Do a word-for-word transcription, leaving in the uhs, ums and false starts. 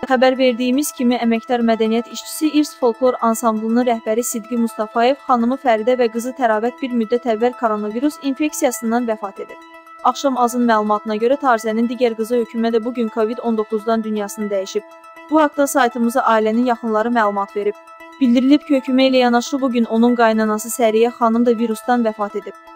Xəbər verdiyimiz kimi, əməkdar mədəniyyət işçisi İrs Folklor Ansamblının rəhbəri Sidqi Mustafayev xanımı Fəridə və qızı Təravət bir müddət əvvəl koronavirus infeksiyasından vəfat edib. Axşam Azın məlumatına görə Tarzənin digər qızı Hökümə də bugün Covid on doqquzdan dünyasını dəyişib. Bu haqda saytımıza ailənin yaxınları məlumat verib. Bildirilib ki, Hökümə ilə yanaşı bugün onun qaynanası Səriyə xanım da virusdan vəfat edib.